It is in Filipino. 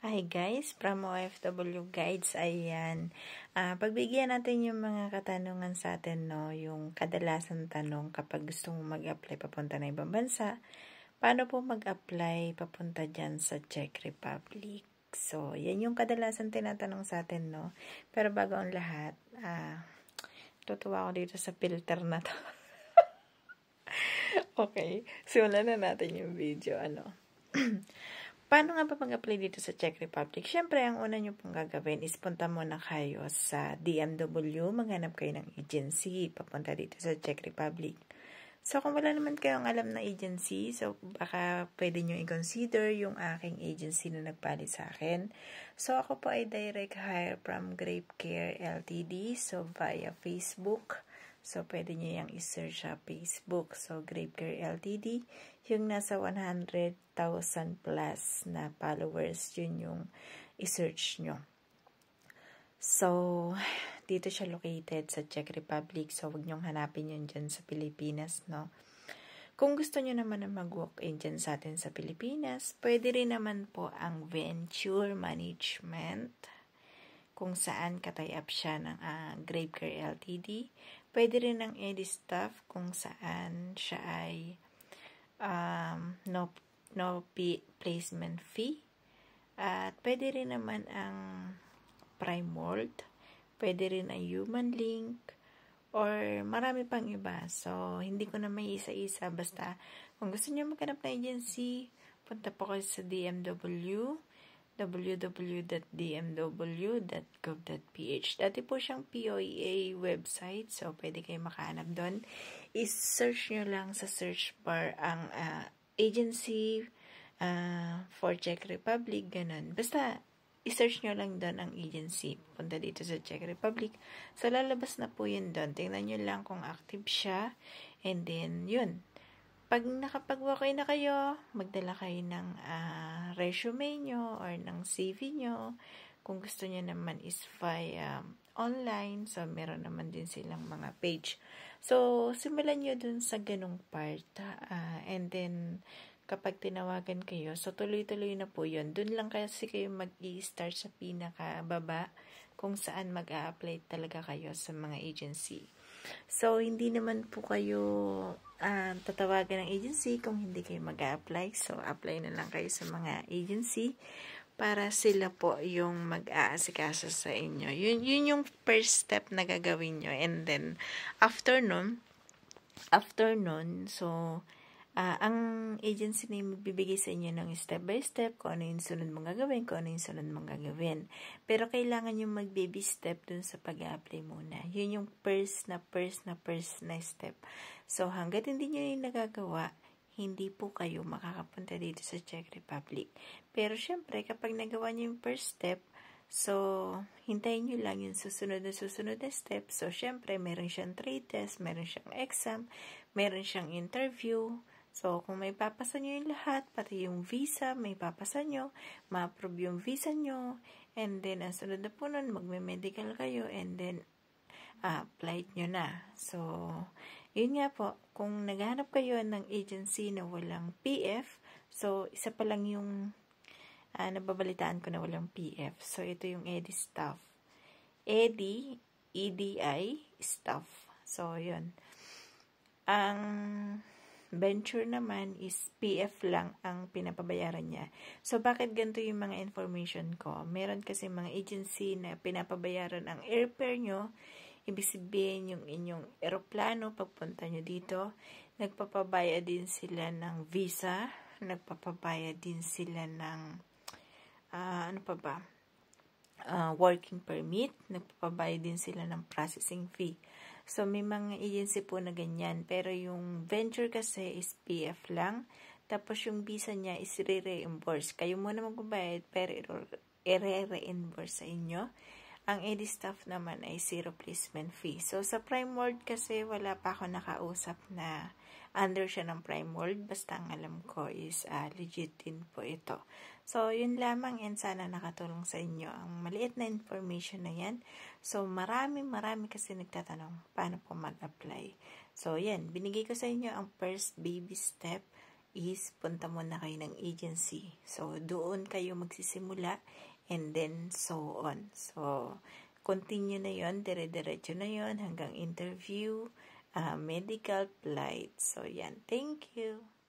Hi guys, from OFW Guides, ayan. Pagbigyan natin yung mga katanungan sa atin, no? Yung kadalasan tanong kapag gusto mong mag-apply papunta na ibang bansa, paano po mag-apply papunta dyan sa Czech Republic? So, yan yung kadalasan tinatanong sa atin, no? Pero bago ang lahat, tutuwa ako dito sa filter na to. Okay, simulan na natin yung video, Paano nga ba mag-apply dito sa Czech Republic? Siyempre, ang una nyo pong gagawin is punta muna kayo sa DMW, maghanap kayo ng agency, papunta dito sa Czech Republic. So, kung wala naman kayong alam na agency, so baka pwede nyo i-consider yung aking agency na nagpalit sa akin. So, ako po ay direct hire from Grape Care Ltd. So, via Facebook. So, pwede nyo yung i-search sa Facebook. So, Grape Care Ltd. Yung nasa 100,000 plus na followers, yun yung i-search nyo. So, dito siya located sa Czech Republic. So, huwag nyong hanapin yun dyan sa Pilipinas, no? Kung gusto nyo naman na mag-walk-in dyan sa atin sa Pilipinas, pwede rin naman po ang Venture Management, kung saan katay-up siya ng Grape Care Ltd. Pwede rin ang EdiStaff, kung saan siya ay no placement fee. At pwede rin naman ang Prime World, pwede rin ang Human Link, or marami pang iba. So, hindi ko na may isa-isa. Basta, kung gusto niyo maghanap na agency, punta po kayo sa DMW, www.dmw.gov.ph. Dati po siyang POEA website, so pwede kayo makahanap doon. I-search nyo lang sa search bar ang agency for Czech Republic, ganun. Basta, i-search nyo lang doon ang agency. Punta dito sa Czech Republic. So, lalabas na po yun doon. Tingnan nyo lang kung active siya. And then, yun. Pag nakapag-walk-in na kayo, magdala kayo ng resume nyo or ng CV nyo. Kung gusto nyo naman is via online. So, meron naman din silang mga page. So, simulan nyo dun sa ganung part. And then, kapag tinawagan kayo, so tuloy-tuloy na po yun. Dun lang kasi kayo mag-i-start sa pinakababa kung saan mag-a-apply talaga kayo sa mga agency. So, hindi naman po kayo tatawagan ng agency kung hindi kayo mag-a-apply. So, apply na lang kayo sa mga agency para sila po yung mag-aasikaso sa inyo. Yun yung first step na gagawin nyo. And then, after nun, so, ang agency na yung magbibigay sa inyo ng step by step kung ano yung sunod mong gagawin, Pero kailangan yung mag-baby step dun sa pag-a-apply muna. Yun yung first na step. So, hanggat hindi nyo yung nagagawa, hindi po kayo makakapunta dito sa Czech Republic. Pero, syempre, kapag nagawa nyo yung first step, so, hintayin nyo lang yung susunod na step. So, syempre, meron siyang trade test, meron siyang exam, meron siyang interview. So, kung may papasa nyo yung lahat, pati yung visa, may papasa nyo, ma-approve yung visa nyo, and then, ang sunod na po nun, magme-medical kayo, and then, flight nyo na. So, yun nga po, kung naghahanap kayo ng agency na walang PF, so, isa pa lang yung nababalitaan ko na walang PF. So, ito yung EdiStaff. EDI Staff. So, yun. Ang Venture naman is PF lang ang pinapabayaran niya. So, bakit ganito yung mga information ko? Meron kasi mga agency na pinapabayaran ang airfare nyo. Ibig sabihin yung inyong eroplano pagpunta nyo dito. Nagpapabayad din sila ng visa. Nagpapabayad din sila ng working permit. Nagpapabayad din sila ng processing fee. So, may mga agency po na ganyan. Pero yung venture kasi is PF lang. Tapos yung visa niya is re-reimburse. Kayo muna magbabayad pero i-re-reimburse sa inyo. Ang EdiStaff naman ay zero placement fee. So, sa Prime World kasi wala pa ako nakausap na under siya ng Prime World. Basta ang alam ko is legit din po ito. So, yun lamang and sana nakatulong sa inyo ang maliit na information na yan. So, marami kasi nagtatanong paano po mag-apply. So, yan. Binigay ko sa inyo ang first baby step is punta muna kayo ng agency. So, doon kayo magsisimula and then so on. So, continue na yon, dire-diretso na yon hanggang interview, medical, flight. So, yan. Thank you.